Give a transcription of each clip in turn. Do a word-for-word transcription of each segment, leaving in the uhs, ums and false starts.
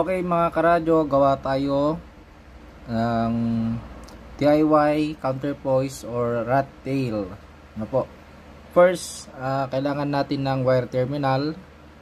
So okay mga karadyo, gawa tayo ng D I Y counterpoise or rat tail. Ano po? First, uh, kailangan natin ng wire terminal.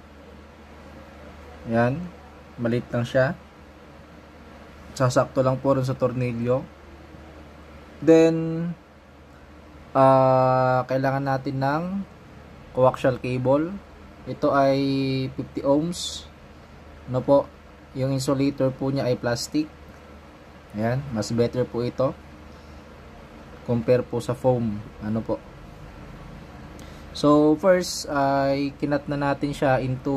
Yan, maliit lang siya. Sasakto lang po rin sa tornilyo. Then uh, kailangan natin ng coaxial cable. Ito ay fifty ohms. Ano po? Yung insulator po niya ay plastic. Ayan, mas better po ito compare po sa foam. Ano po? So first ay kinat na natin siya into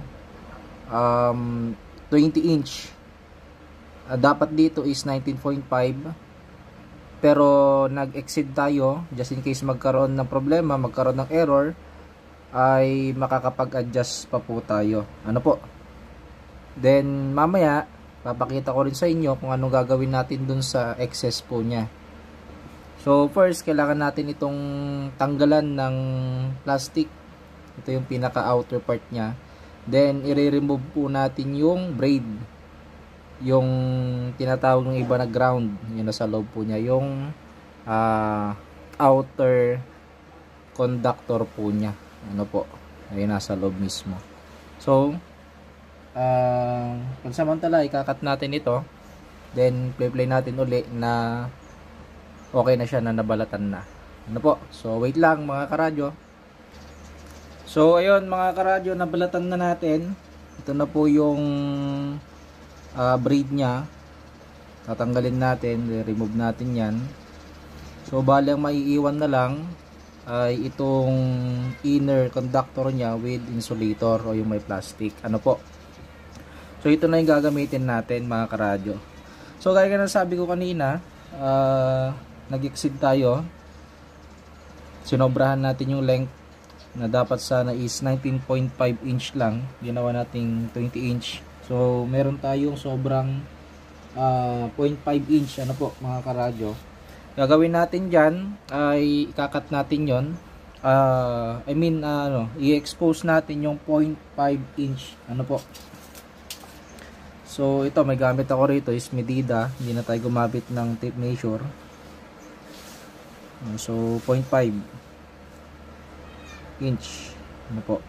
um, twenty inch. Uh, dapat dito is nineteen point five. Pero nag-exceed tayo, just in case magkaroon ng problema, magkaroon ng error, ay makakapag-adjust pa po tayo. Ano po? Then mamaya papakita ko rin sa inyo kung anong gagawin natin dun sa excess po niya. So first, kailangan natin itong tanggalan ng plastic. Ito yung pinaka outer part niya. Then i-remove po natin yung braid, yung tinatawag ng iba na ground, yun nasa loob po niya, yung uh, outer conductor po niya. Ano po, ayun nasa loob mismo. So Uh, pansamantala ikakat natin ito, then play play natin uli na okay na siya, na nabalatan na. Ano po, so wait lang mga karadyo. So ayun mga karadyo, nabalatan na natin. Ito na po yung uh, braid nya. Tatanggalin natin, remove natin yan. So bali ang maiiwan na lang ay itong inner conductor nya with insulator o yung may plastic. Ano po, so ito na yung gagamitin natin mga karadyo. So gaya nga sabi ko kanina, uh, nag-exceed tayo. Sinobrahan natin yung length na dapat sana is nineteen point five inch lang. Ginawa nating twenty inch. So meron tayong sobrang uh, zero point five inch. Ano po mga karadyo. Gagawin natin dyan ay ikakat natin yon. Uh, I mean uh, ano, i-expose natin yung zero point five inch. Ano po. So ito, may gamit ako rito is medida, hindi na tayo gumamit ng tape measure. So zero point five inch. Ano po,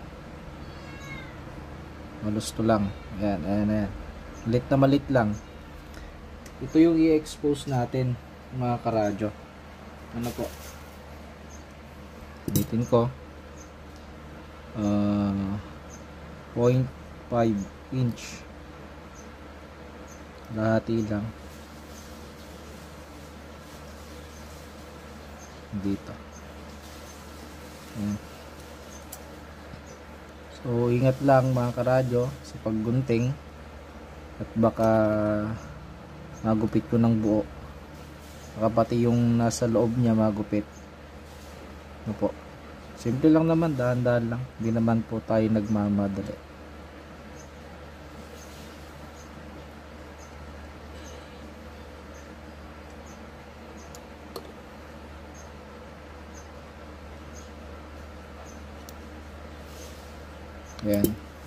malos to lang. Ayan, ayan, ayan. Malit na malit lang. Ito yung i-expose natin mga karadyo. Ano po, ulitin ko, uh, zero point five inch, lahati lang dito. Ayan. So ingat lang mga karadyo sa paggunting, at baka magupit ko ng buo, baka pati yung nasa loob niya magupit. Ano po, simple lang naman, dahan-dahan lang, hindi naman po tayo nagmamadali. Ayan.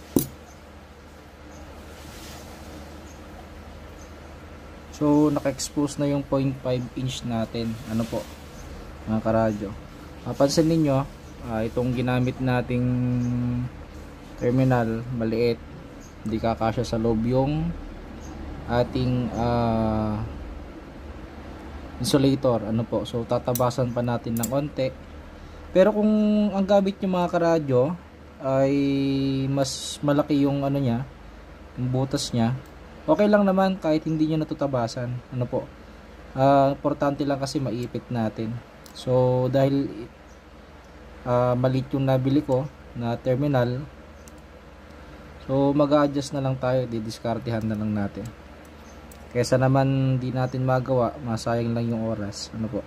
So naka-expose na yung zero point five inch natin. Ano po mga karadyo, mapansin ninyo uh, itong ginamit nating terminal maliit, hindi kakasya sa loob yung ating uh, insulator. Ano po, so tatabasan pa natin ng konti. Pero kung ang gamit nyo mga karadyo ay mas malaki yung ano niya, yung butas niya, okay lang naman kahit hindi niyo natutabasan. Ano po, uh, importante lang kasi maipit natin. So dahil uh, maliit yung nabili ko na terminal, so mag-adjust na lang tayo, didiskartehan na lang natin, kesa naman di natin magawa, masayang lang yung oras. Ano po,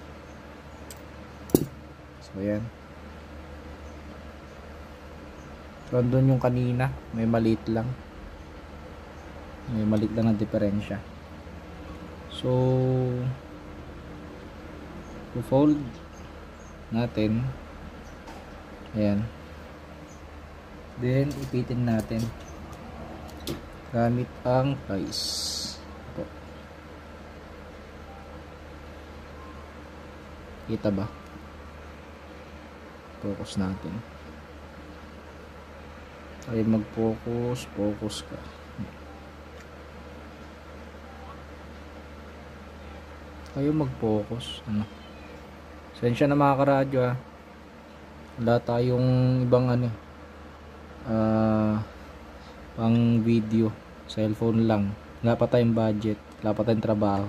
so yan. So andun yung kanina, may maliit lang, may maliit lang na diferensya. So fold natin, ayan, then ipitin natin. gamit ang plies. Ito. Kita ba? Focus natin. Ay mag-focus, focus ka. Kayo mag-focus. Ano? Sensya na mga karadyo ah. Wala tayong ibang ano. Ah, uh, pang video. Cellphone lang. Wala pa tayong budget. Wala pa tayong trabaho.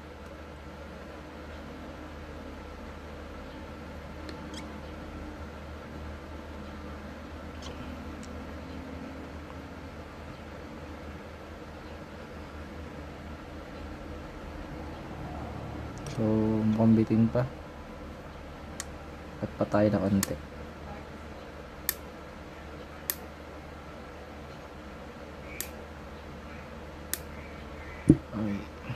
So, mukhang bitin pa. At pa tayo na konti. Okay.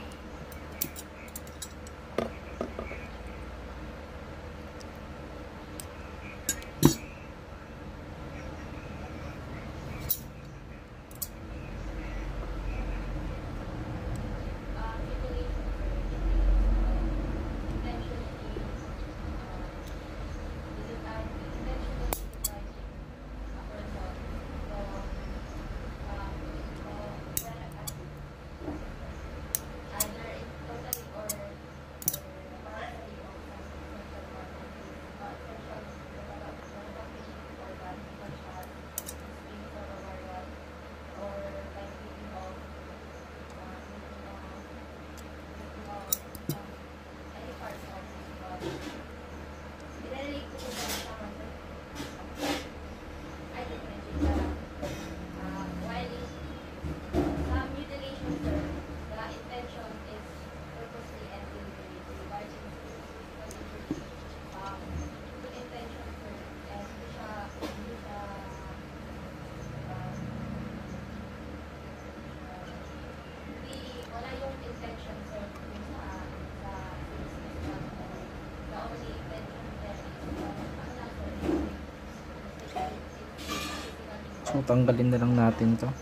So tanggalin na lang natin to.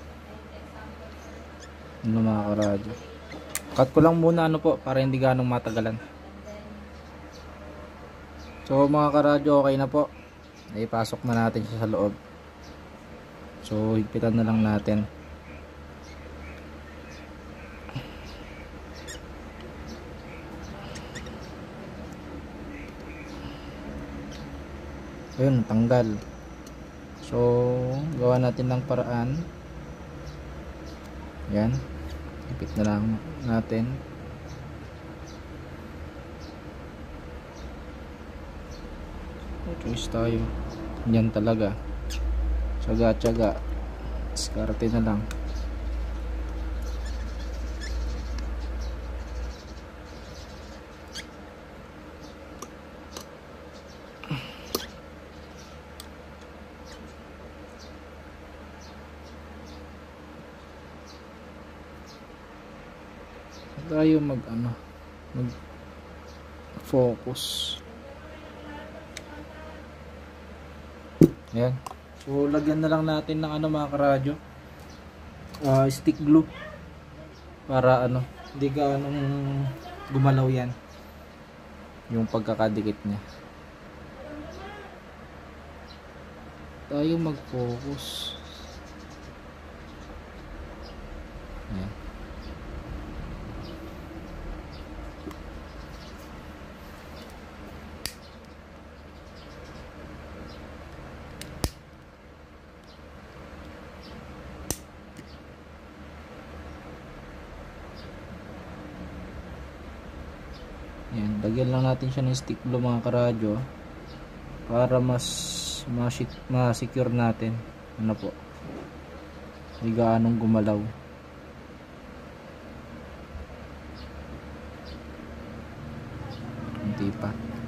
Ano mga karadyo. Cut ko lang muna ano po para hindi ganong matagalan. So mga karadyo, okay na po. Naipasok na natin siya sa loob. So higpitan na lang natin. Ayun, tanggal. So gawa natin ng paraan. Yan, higpit na lang natin. Choice tayo. Yan talaga. Tsaga tsaga. Diskarte na lang. Tayo mag ano mag focus. Ayan. So lagyan na lang natin ng ano mga karadyo, uh, stick glue para ano hindi ganong gumalaw yan yung pagkakadikit niya. Tayo mag focus. Ayan. Yan, lagyan lang natin siya ng stick glue mga karadyo para mas ma-secure natin. Ano po? Hindi gaanong gumalaw. Hindi pa.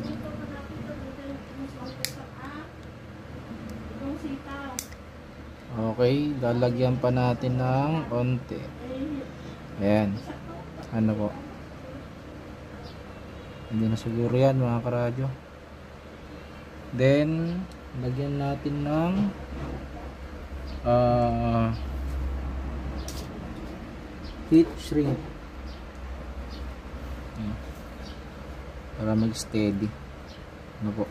Okay, lalagyan pa natin ng onte. Ayan. Ano po? Hindi na siguro yan mga karadyo. Then lagyan natin ng uh, heat shrink. Ayan. Para mag steady. Ano po.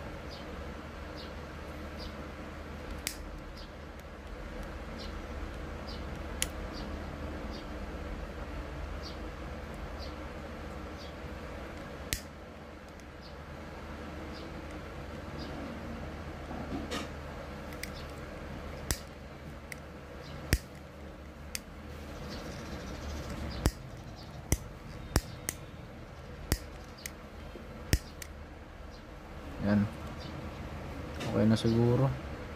Yan. Okay na siguro.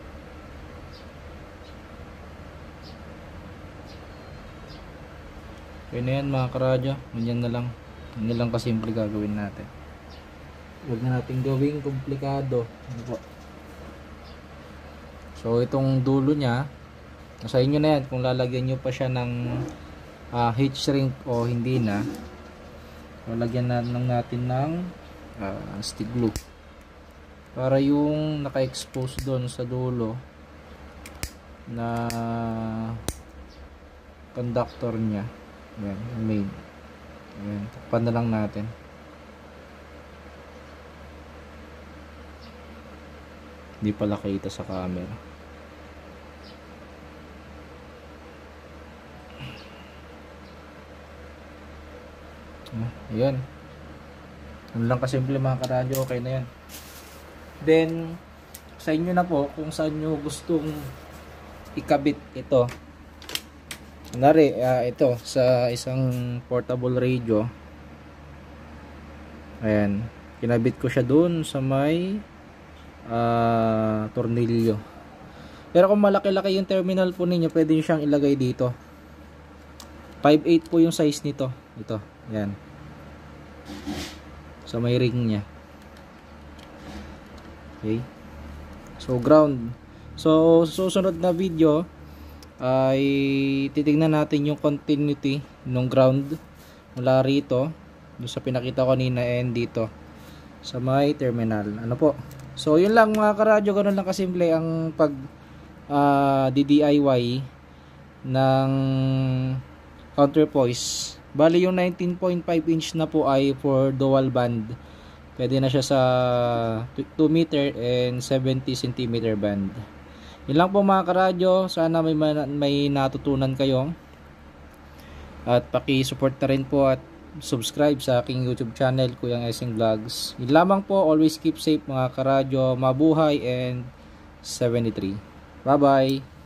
Okay na yan mga karadyo. Ganyan na lang. Ganyan lang kasimple gagawin natin. Huwag na natin gawing komplikado. Ano po? So itong dulo nya, nasa inyo na yan kung lalagyan nyo pa siya ng uh, heat shrink o hindi na. So lagyan na lang natin ng uh, stick glue. Para yung naka-expose doon sa dulo na conductor niya, yan, yung main, yan, takpan na lang natin. Hindi pala kita sa camera. Ayan, ano lang kasimple mga karadyo, okay na yan. Then sa inyo na po kung saan nyo gustong ikabit ito. Kunwari uh, ito sa isang portable radio. Ayan, kinabit ko siya doon sa may uh, tornilyo. Pero kung malaki-laki yung terminal po ninyo, pwede nyo siyang ilagay dito. five eight po yung size nito. Ito, yan, sa may ring nya. Okay. So ground. So susunod na video ay titingnan natin yung continuity ng ground mula rito doon sa pinakita ko kanina and dito sa may terminal. Ano po? So yun lang mga karadyo, ganoon lang kasimple ang pag uh, D D I Y ng counterpoise. Bali yung nineteen point five inch na po ay for dual band. Pwede na siya sa two meter and seventy centimeter band. Yun lang po mga karadyo. Sana may, may natutunan kayo. At paki-support na rin po at subscribe sa aking YouTube channel, Kuyang Essing Vlogs. Yun lamang po. Always keep safe mga karadyo. Mabuhay and seventy-three. Bye bye.